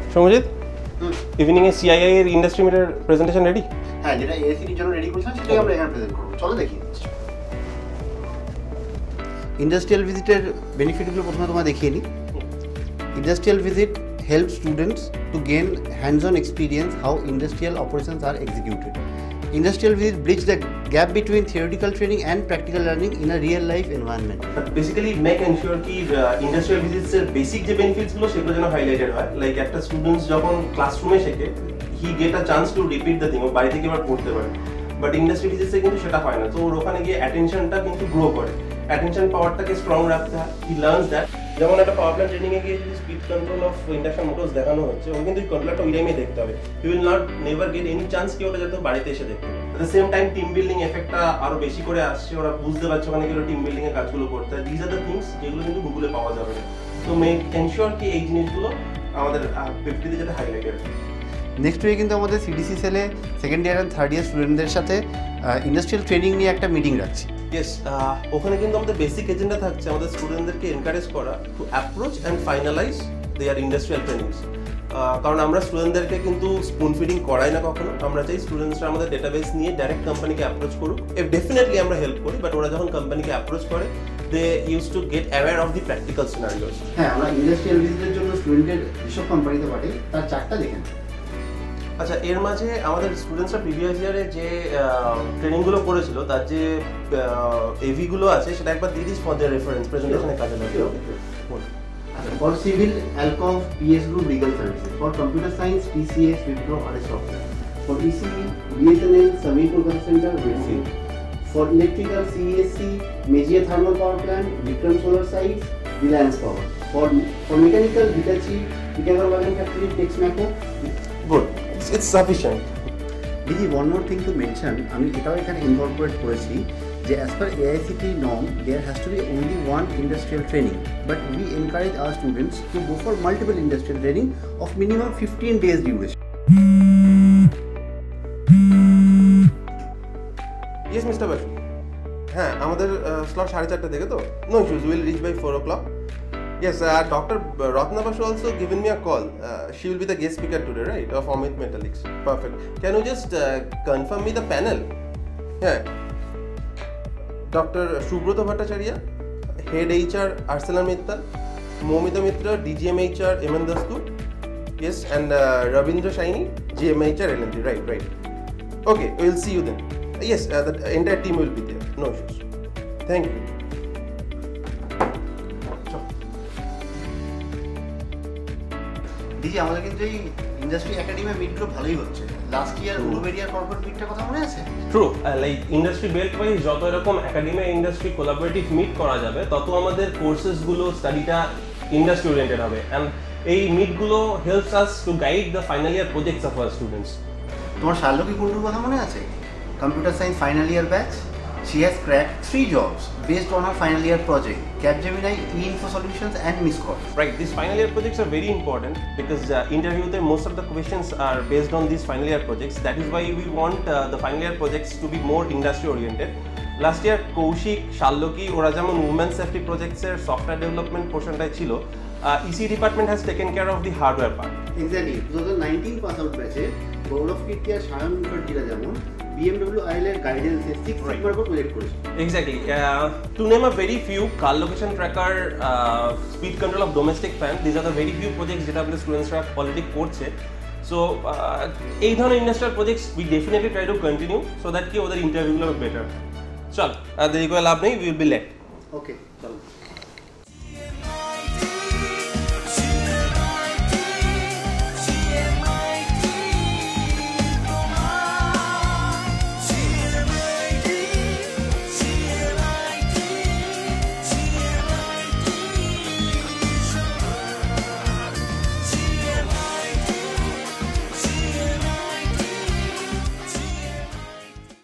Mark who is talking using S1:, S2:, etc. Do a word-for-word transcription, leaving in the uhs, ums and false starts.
S1: Soumyajit, evening এ CII এর industry মিটের প্রেজেন্টেশন রেডি?
S2: হ্যাঁ, যেটা এএসির জন্য রেডি করছিলাম সেটাই আমরা এখানে প্রেজেন্ট করব। চলো দেখি। ইন্ডাস্ট্রিয়াল ভিজিটের বেনিফিটগুলো প্রথমে তোমায় দেখিয়ে নিই। Industrial visit helps students to gain hands-on experience how industrial operations are executed. Industrial visit bridge the gap between theoretical training and practical learning in a real-life environment.
S1: Basically, make ensure ki uh, industrial visits er basic je benefits gulo সেগুলো যেন highlighted হয়. Like একটা students যখন classroom এ শেখে, he get a chance to repeat the thing. ও বাড়ি থেকে আবার পড়তে পারে। But industry visits এ কিন্তু সেটা হয় না। তো ওর ওখানে গিয়ে attentionটা কিন্তু grow করে। Attention powerটাকে strong রাখতে হয়। He learns that. যেমন একটা পাওয়ার প্ল্যান্ট ট্রেনিং এ গিয়ে যদি speed control of induction motors দেখানো হচ্ছে, ও কিন্তু এই কন্ট্রোলটা ওই টাইমে দেখতে হবে। He will not never get any chance কি ওটা যাতে বাড়িতে এসে দেখতে। At the same time team building এফেক্টটা আরো বেশি করে আসছে, ওরা বুঝতে পারছে ওখানে গেলে টিম বিল্ডিং এর কাজগুলো করতে হয়। দিস আর দ্য থিংস যেগুলো কিন্তু গুগলে পাওয়া যাবে না। তো মেক এনশিওর কি এই জিনিসগুলো আমাদের ফিফটিতে যেটা হাইলাইটেড।
S2: নেক্সট উইকে কিন্তু আমাদের সিডিসি সেলে second year and third year স্টুডেন্টদের সাথে ইন্ডাস্ট্রিয়াল ট্রেনিং নিয়ে একটা মিটিং রাখছি।
S1: ইয়েস, ওখানে কিন্তু আমাদের বেসিক এজেন্ডা থাকছে আমাদের স্টুডেন্টদেরকে এনকারেজ করা to approach and finalize their industrial trainings. কারণ আমরা স্টুডেন্টদেরকে কিন্তু স্পুন ফিডিং করাই না কখনো। আমরা চাই স্টুডেন্টসরা আমাদের ডেটাবেস নিয়ে ডাইরেক্ট কোম্পানিকে অ্যাপ্রোচ করুক। এফ ডেফিনেটলি আমরা হেল্প করি, বাট ওরা যখন কোম্পানিকে অ্যাপ্রোচ করে they use to get aware of the practical scenarios.
S2: হ্যাঁ, আমরা ইন্ডাস্ট্রিয়াল ভিজিটের জন্য স্টুডেন্টের যেসব কোম্পানিতে পাঠাই তার চারটা দেখেন।
S1: আচ্ছা, এর মাঝে আমাদের স্টুডেন্টসরা প্রিভিয়াস ইয়ারে যে ট্রেনিংগুলো করেছিল তার যে এভিগুলো আছে সেটা একবার দিয়ে দিস ফর দ্য রেফারেন্স প্রেজেন্টেশনে কাজে লাগে।
S2: For civil, Alcom, P S Group, Legal Services. For computer science, T C S, Wipro, R S Software. For E C E, B S N L, Samir Kolkata Center, Wipro. For electrical, C E S C, Mejia Thermal Power Plant, Vikram Solar Sites, Reliance Power. For for mechanical, Hitachi, Pitagor Wagon Factory, Texmaco.
S1: Good. It's, it's sufficient.
S2: Didi, one more thing to mention, আমি এটাও এখানে incorporate করেছি যে as per A I C T E norm, there has to be only one industrial training. But we encourage our students to go for multiple industrial training of minimum fifteen days duration.
S1: Yes, Mister Basu. হ্যাঁ, আমাদের slot সাড়ে চারটা থেকে তো no issues, will reach by four o'clock. Yes, uh, Doctor Ratna Basu also given me a call. Uh, she will be the guest speaker today, right? Of Amit Metallics. Perfect. Can you just uh, confirm me the panel? Yeah. Doctor Subroto Bhattacharya, Head H R, ArcelorMittal, Momita Mitra, D G M H R, M N Dastu. Yes, and uh, Ravindra Shaini, G M H R, L N D. Right, right. Okay, we'll see you then. Yes, uh, the entire team will be there. No issues. Thank you.
S2: দিদি, আমাদের কিন্তু এই industry academy মিটগুলো ভালোই হচ্ছে। Last year উলুবেরিয়ার corporate মিটটার কথা মনে আছে?
S1: True, like industry belt wise যত এরকম একাডেমি ইন্ডাস্ট্রি কোলাবোরেটিভ মিট করা যাবে তত আমাদের কোর্সেসগুলো স্টাডিটা ইন্ডাস্ট্রি ওরিয়েন্টেড হবে। অ্যান্ড এই মিটগুলো helps us to guide the final year projects of our students.
S2: তোমার শার্লকি কুন্ডুর কথা মনে আছে? Computer science final year batch. She has cracked three jobs based on her final year project, Capgemini, E-Info Solutions and Miscall.
S1: Right, these final year projects are very important because uh, interview the most of the questions are based on these final year projects. That is why we want uh, the final year projects to be more industry oriented. Last year Kaushik, Shalloki, ওরা যেমন women safety projects এর software development portionটাই ছিল, uh, E C department has taken care of the hardware part.
S2: Exactly. twenty nineteen pass out batch এ গৌরব কীর্তি আর সায়ন মুখার্জিরা যেমন B M W I L এর guidance এ six সিগমার উপর project করেছে।
S1: Exactly. Uh, to name a very few, car location tracker, uh, speed control of domestic fan, these are the very few projects যেটা আমাদের স্টুডেন্টসরা already করছে। So এই ধরনের industrial projects we definitely try to continue so that কি ওদের ইন্টারভিউগুলো better. চল, দেরি করে লাভ নেই, উইল বি লেট।
S2: ওকে, চলো।